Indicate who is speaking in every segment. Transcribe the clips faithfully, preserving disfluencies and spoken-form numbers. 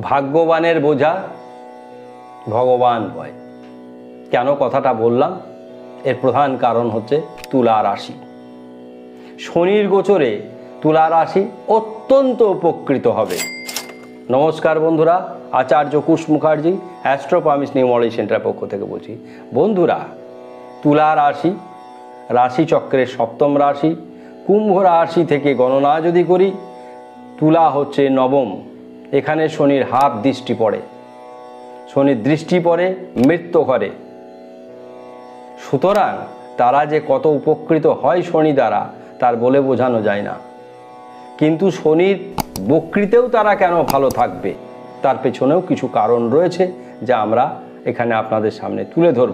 Speaker 1: ভাগ্যবানের বোঝা ভগবান বয়। কেন কথাটা বললাম? এর প্রধান কারণ হচ্ছে তুলা রাশি। শনির গোচরে তুলা রাশি অত্যন্ত উপকৃত হবে। নমস্কার বন্ধুরা, Acharya Kush Mukherjee Astro Promise Numerology Centre পক্ষ থেকে বলছি। বন্ধুরা, তুলা রাশি রাশিচক্রের সপ্তম রাশি। কুম্ভ রাশি থেকে গণনা যদি করি, তুলা হচ্ছে নবম। এখানে শনির হাত দৃষ্টি পড়ে, শনির দৃষ্টি পড়ে মৃত্যু ঘরে। সুতরাং তারা যে কত উপকৃত হয় শনি দ্বারা তার বলে বোঝানো যায় না। কিন্তু শনির বক্রিতেও তারা কেন ভালো থাকবে তার পেছনেও কিছু কারণ রয়েছে, যা আমরা এখানে আপনাদের সামনে তুলে ধরব।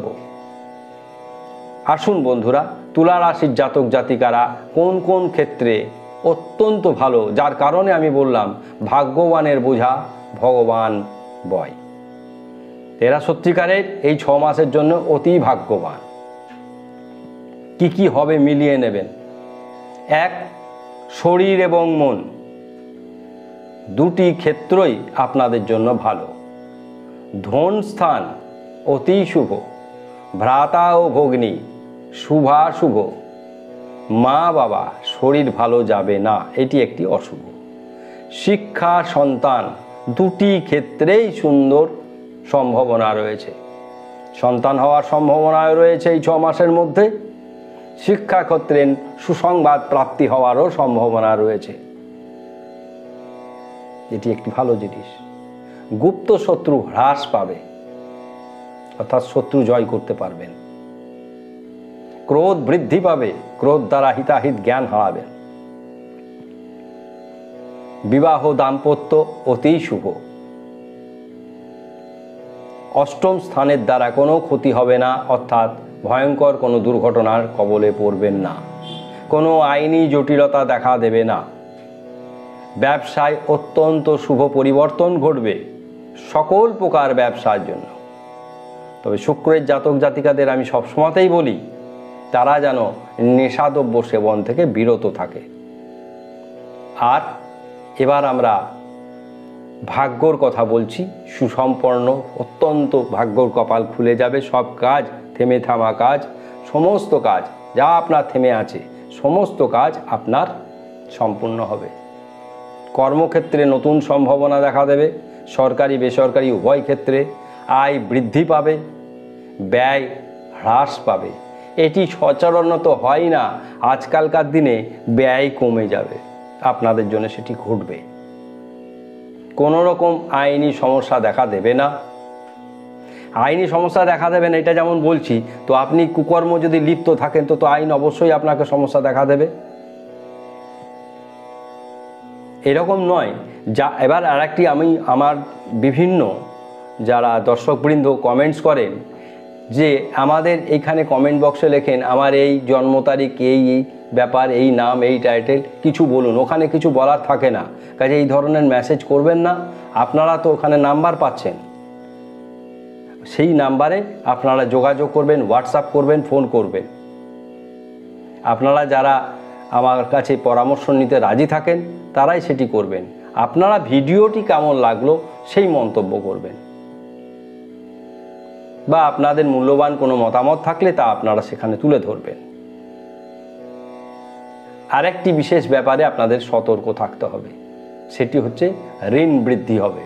Speaker 1: আসুন বন্ধুরা, তুলা রাশির জাতক জাতিকারা কোন কোন ক্ষেত্রে অত্যন্ত ভালো, যার কারণে আমি বললাম ভাগ্যবানের বোঝা ভগবান বয়। এরা সত্যিকারের এই ছ মাসের জন্য অতি ভাগ্যবান। কি কি হবে মিলিয়ে নেবেন। এক, শরীর এবং মন দুটি ক্ষেত্রই আপনাদের জন্য ভালো। ধন স্থান অতি শুভ। ভ্রাতা ও ভগ্নী শুভাশুভ। মা বাবা শরীর ভালো যাবে না, এটি একটি অশুভ। শিক্ষা সন্তান দুটি ক্ষেত্রেই সুন্দর সম্ভাবনা রয়েছে। সন্তান হওয়ার সম্ভাবনা রয়েছে এই ছ মাসের মধ্যে। শিক্ষাক্ষেত্রে সুসংবাদ প্রাপ্তি হওয়ারও সম্ভাবনা রয়েছে। এটি একটি ভালো জিনিস। গুপ্ত শত্রু হ্রাস পাবে, অর্থাৎ শত্রু জয় করতে পারবেন। ক্রোধ বৃদ্ধি পাবে, ক্রোধ দ্বারা হিতাহিত জ্ঞান হারাবেন। বিবাহ দাম্পত্য অতি শুভ। অষ্টম স্থানের দ্বারা কোনো ক্ষতি হবে না, অর্থাৎ ভয়ঙ্কর কোনো দুর্ঘটনার কবলে পড়বেন না। কোনো আইনি জটিলতা দেখা দেবে না। ব্যবসায় অত্যন্ত শুভ পরিবর্তন ঘটবে সকল প্রকার ব্যবসার জন্য। তবে শুক্রের জাতক জাতিকাদের আমি সবসময়তেই বলি, তারা যেন নেশাদ্রব্য সেবন থেকে বিরত থাকে। আর এবার আমরা ভাগ্যর কথা বলছি। সুসম্পন্ন অত্যন্ত ভাগ্যর কপাল খুলে যাবে। সব কাজ, থেমে থামা কাজ, সমস্ত কাজ যা আপনার থেমে আছে সমস্ত কাজ আপনার সম্পূর্ণ হবে। কর্মক্ষেত্রে নতুন সম্ভাবনা দেখা দেবে। সরকারি বেসরকারি উভয় ক্ষেত্রে আয় বৃদ্ধি পাবে, ব্যয় হ্রাস পাবে। এটি সচরাচর তো হয় না, আজকালকার দিনে ব্যয় কমে যাবে, আপনাদের জন্য সেটি ঘটবে। কোনো রকম আইনি সমস্যা দেখা দেবে না। আইনি সমস্যা দেখা দেবে না এটা যেমন বলছি, তো আপনি কুকর্ম যদি লিপ্ত থাকেন তো তো আইন অবশ্যই আপনাকে সমস্যা দেখা দেবে। এরকম নয় যা। এবার আর একটি, আমি আমার বিভিন্ন যারা দর্শকবৃন্দ কমেন্টস করেন যে আমাদের এইখানে কমেন্ট বক্সে লেখেন আমার এই জন্ম তারিখ, এই ব্যাপার, এই নাম, এই টাইটেল, কিছু বলুন। ওখানে কিছু বলার থাকে না, কাজে এই ধরনের মেসেজ করবেন না। আপনারা তো ওখানে নাম্বার পাচ্ছেন, সেই নাম্বারে আপনারা যোগাযোগ করবেন, হোয়াটসঅ্যাপ করবেন, ফোন করবেন। আপনারা যারা আমার কাছে পরামর্শ নিতে রাজি থাকেন তারাই সেটি করবেন। আপনারা ভিডিওটি কেমন লাগলো সেই মন্তব্য করবেন, বা আপনাদের মূল্যবান কোনো মতামত থাকলে তা আপনারা সেখানে তুলে ধরবেন। আরেকটি বিশেষ ব্যাপারে আপনাদের সতর্ক থাকতে হবে, সেটি হচ্ছে ঋণ বৃদ্ধি হবে।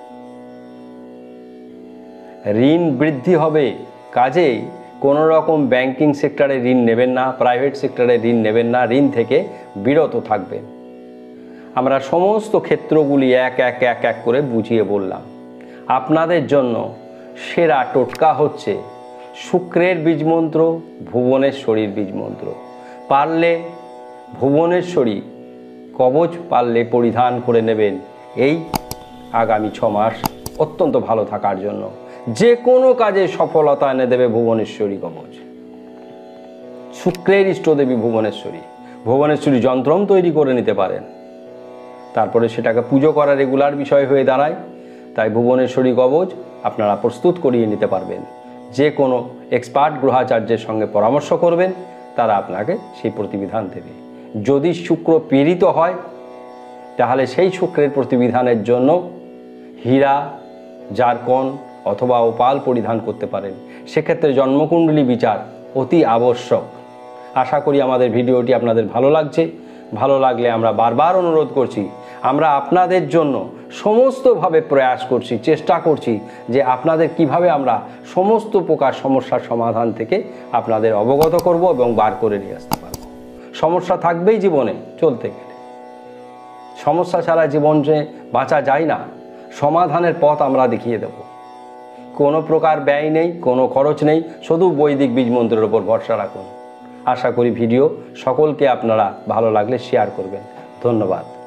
Speaker 1: ঋণ বৃদ্ধি হবে, কাজেই কোনো রকম ব্যাংকিং সেক্টরে ঋণ নেবেন না, প্রাইভেট সেক্টরে ঋণ নেবেন না, ঋণ থেকে বিরত থাকবেন। আমরা সমস্ত ক্ষেত্রগুলি এক এক এক এক করে বুঝিয়ে বললাম। আপনাদের জন্য সেরা টোটকা হচ্ছে শুক্রের বীজমন্ত্র, ভুবনেশ্বরীর বীজমন্ত্র। পারলে ভুবনেশ্বরী কবচ পারলে পরিধান করে নেবেন এই আগামী ছ মাস অত্যন্ত ভালো থাকার জন্য। যে কোনো কাজে সফলতা এনে দেবে ভুবনেশ্বরী কবচ। শুক্রের ইষ্টদেবী ভুবনেশ্বরী। ভুবনেশ্বরী যন্ত্রম তৈরি করে নিতে পারেন, তারপরে সেটাকে পুজো করা রেগুলার বিষয় হয়ে দাঁড়ায়। তাই ভুবনেশ্বরী কবচ আপনারা প্রস্তুত করিয়ে নিতে পারবেন। যে কোনো এক্সপার্ট গ্রহাচার্যের সঙ্গে পরামর্শ করবেন, তারা আপনাকে সেই প্রতিবিধান দেবে। যদি শুক্র পীড়িত হয় তাহলে সেই শুক্রের প্রতিবিধানের জন্য হীরা, জারকন অথবা ওপাল পরিধান করতে পারেন। সেক্ষেত্রে জন্মকুণ্ডলী বিচার অতি আবশ্যক। আশা করি আমাদের ভিডিওটি আপনাদের ভালো লাগছে। ভালো লাগলে আমরা বারবার অনুরোধ করছি, আমরা আপনাদের জন্য সমস্তভাবে প্রয়াস করছি, চেষ্টা করছি যে আপনাদের কিভাবে আমরা সমস্ত প্রকার সমস্যার সমাধান থেকে আপনাদের অবগত করব এবং বার করে নিয়ে আসতে পারব। সমস্যা থাকবেই জীবনে চলতে গেলে, সমস্যা ছাড়া জীবনে বাঁচা যায় না। সমাধানের পথ আমরা দেখিয়ে দেব। কোনো প্রকার ব্যয় নেই, কোনো খরচ নেই, শুধু বৈদিক বীজ মন্ত্রের ওপর ভরসা রাখুন। আশা করি ভিডিও সকলকে আপনারা ভালো লাগলে শেয়ার করবেন। ধন্যবাদ।